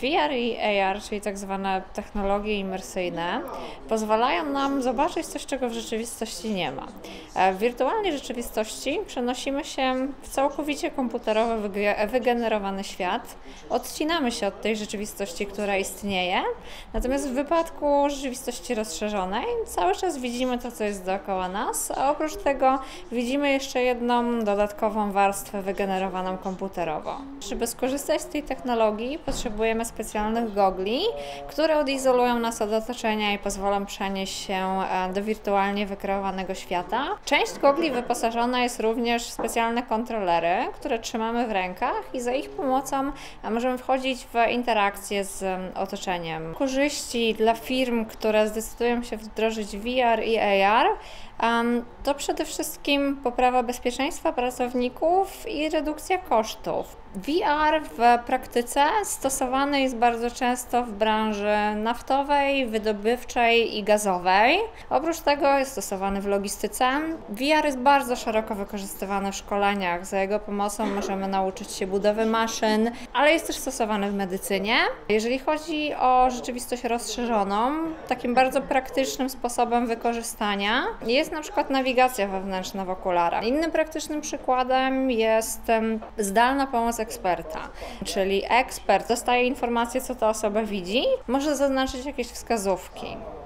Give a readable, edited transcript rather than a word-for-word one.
VR i AR, czyli tak zwane technologie imersyjne, pozwalają nam zobaczyć coś, czego w rzeczywistości nie ma. W wirtualnej rzeczywistości przenosimy się w całkowicie komputerowo wygenerowany świat, odcinamy się od tej rzeczywistości, która istnieje, natomiast w wypadku rzeczywistości rozszerzonej cały czas widzimy to, co jest dookoła nas, a oprócz tego widzimy jeszcze jedną dodatkową warstwę wygenerowaną komputerowo. Żeby skorzystać z tej technologii, potrzebujemy specjalnych gogli, które odizolują nas od otoczenia i pozwolą przenieść się do wirtualnie wykreowanego świata. Część gogli wyposażona jest również w specjalne kontrolery, które trzymamy w rękach i za ich pomocą możemy wchodzić w interakcję z otoczeniem. Korzyści dla firm, które zdecydują się wdrożyć VR i AR, to przede wszystkim poprawa bezpieczeństwa pracowników i redukcja kosztów. VR w praktyce stosowany jest bardzo często w branży naftowej, wydobywczej i gazowej. Oprócz tego jest stosowany w logistyce. VR jest bardzo szeroko wykorzystywany w szkoleniach. Za jego pomocą możemy nauczyć się budowy maszyn, ale jest też stosowany w medycynie. Jeżeli chodzi o rzeczywistość rozszerzoną, takim bardzo praktycznym sposobem wykorzystania jest na przykład nawigacja wewnętrzna w okularach. Innym praktycznym przykładem jest zdalna pomoc eksperta, czyli ekspert dostaje informację, co ta osoba widzi, może zaznaczyć jakieś wskazówki.